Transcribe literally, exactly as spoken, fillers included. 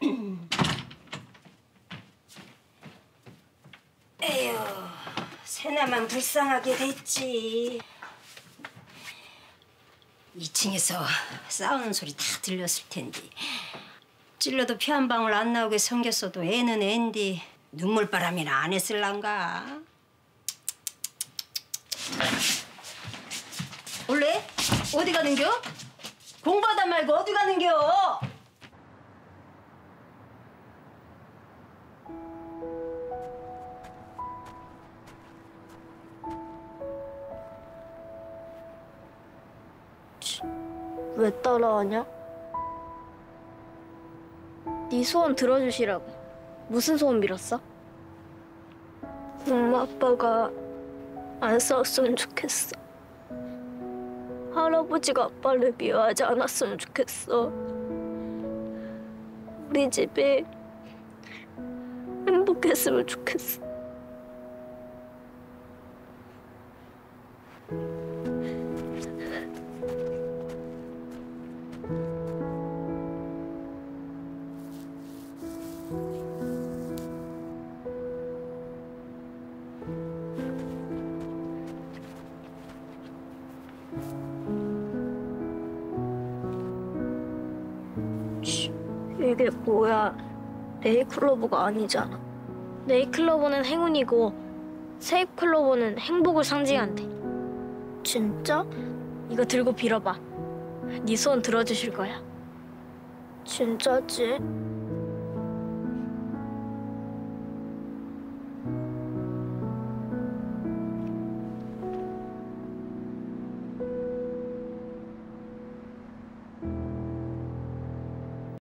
에휴, 세나만 불쌍하게 됐지. 이 층에서 싸우는 소리 다 들렸을 텐데 찔러도 피 한 방울 안 나오게 생겼어도 애는 애인데 눈물바람이나 안 했을란가? 원래 어디 가는겨? 공부하다 말고 어디 가는겨? 왜 따라하냐? 네 소원 들어주시라고. 무슨 소원 빌었어? 엄마 아빠가 안 싸웠으면 좋겠어. 할아버지가 아빠를 미워하지 않았으면 좋겠어. 우리 집이 행복했으면 좋겠어. 이게 뭐야? 네잎클로버가 아니잖아. 네잎클로버는 행운이고 세잎클로버는 행복을 상징한대. 진짜? 이거 들고 빌어봐. 네 소원 들어주실 거야. 진짜지?